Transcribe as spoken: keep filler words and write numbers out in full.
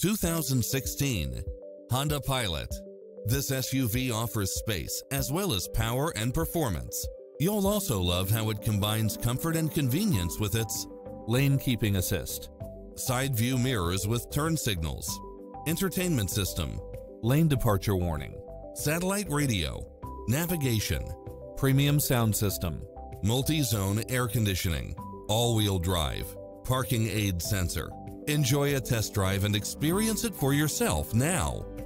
two thousand sixteen Honda Pilot. This S U V offers space as well as power and performance. You'll also love how it combines comfort and convenience with its lane keeping assist, side view mirrors with turn signals, entertainment system, lane departure warning, satellite radio, navigation, premium sound system, multi-zone air conditioning, all-wheel drive, parking aid sensor. Enjoy a test drive and experience it for yourself now.